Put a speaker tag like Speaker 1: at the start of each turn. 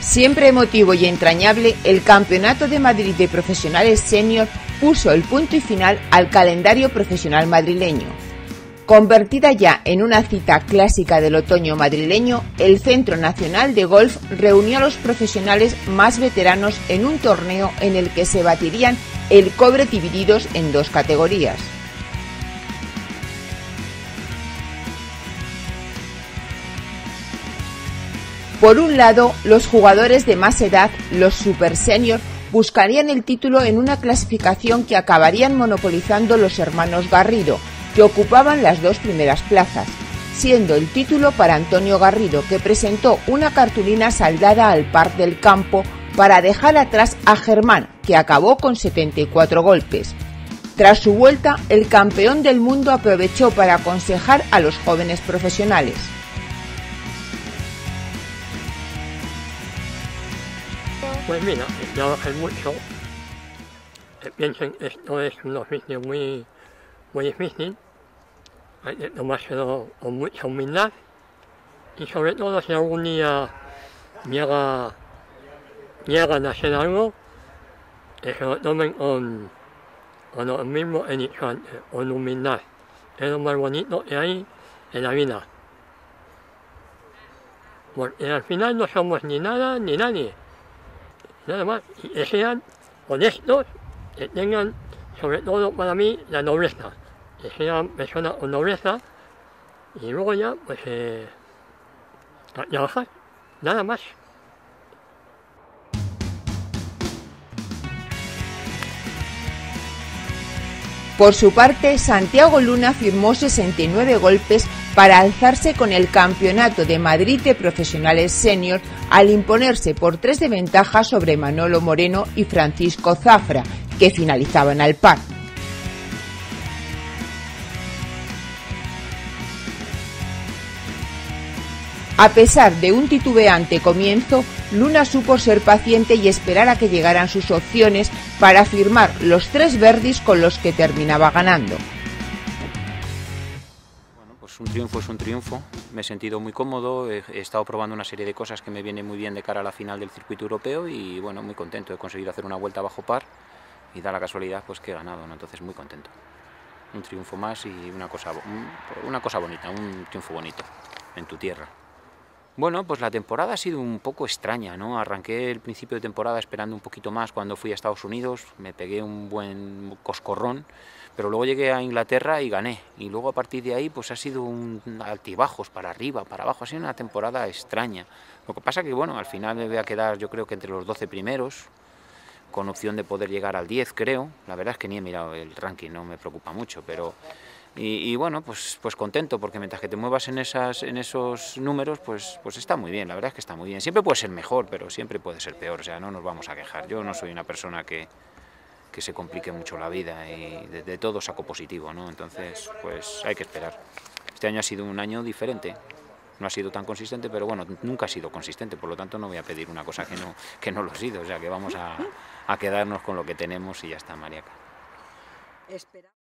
Speaker 1: Siempre emotivo y entrañable, el Campeonato de Madrid de Profesionales Senior puso el punto y final al calendario profesional madrileño. Convertida ya en una cita clásica del otoño madrileño, el Centro Nacional de Golf reunió a los profesionales más veteranos en un torneo en el que se batirían el cobre divididos en dos categorías. Por un lado, los jugadores de más edad, los Super Senior, buscarían el título en una clasificación que acabarían monopolizando los hermanos Garrido, que ocupaban las dos primeras plazas, siendo el título para Antonio Garrido, que presentó una cartulina saldada al par del campo para dejar atrás a Germán, que acabó con 74 golpes. Tras su vuelta, el campeón del mundo aprovechó para aconsejar a los jóvenes profesionales.
Speaker 2: Pues mira, trabajar mucho. Piensen que esto es un oficio muy difícil. Hay que tomárselo con mucha humildad. Y sobre todo si algún día llegan a hacer algo, que se lo tomen con lo mismo he dicho antes, con humildad. Es lo más bonito que hay en la vida. Porque al final no somos ni nada ni nadie. Nada más, y que sean honestos, que tengan, sobre todo para mí, la nobleza, que sean personas con nobleza, y luego ya, pues, a trabajar, nada más.
Speaker 1: Por su parte, Santiago Luna firmó 69 golpes para alzarse con el Campeonato de Madrid de Profesionales Senior al imponerse por 3 de ventaja sobre Manolo Moreno y Francisco Zafra, que finalizaban al par. A pesar de un titubeante comienzo, Luna supo ser paciente y esperar a que llegaran sus opciones para firmar los 3 verdis con los que terminaba ganando.
Speaker 3: Bueno, pues un triunfo es un triunfo. Me he sentido muy cómodo, he estado probando una serie de cosas que me vienen muy bien de cara a la final del circuito europeo y bueno, muy contento. He conseguido hacer una vuelta bajo par y da la casualidad pues que he ganado, ¿no? Entonces muy contento. Un triunfo más y una cosa bonita, un triunfo bonito en tu tierra. Bueno, pues la temporada ha sido un poco extraña, ¿no? Arranqué el principio de temporada esperando un poquito más cuando fui a Estados Unidos, me pegué un buen coscorrón, pero luego llegué a Inglaterra y gané. Y luego a partir de ahí pues ha sido un altibajos para arriba, para abajo, ha sido una temporada extraña. Lo que pasa que, bueno, al final me voy a quedar yo creo que entre los 12 primeros, con opción de poder llegar al 10, creo. La verdad es que ni he mirado el ranking, no me preocupa mucho, pero... Y bueno, pues contento, porque mientras que te muevas en esos números, pues está muy bien, la verdad es que está muy bien. Siempre puede ser mejor, pero siempre puede ser peor, o sea, no nos vamos a quejar. Yo no soy una persona que se complique mucho la vida y de todo saco positivo, ¿no? Entonces, pues hay que esperar. Este año ha sido un año diferente, no ha sido tan consistente, pero bueno, nunca ha sido consistente, por lo tanto no voy a pedir una cosa que no lo ha sido, o sea, que vamos a quedarnos con lo que tenemos y ya está, Mariaca.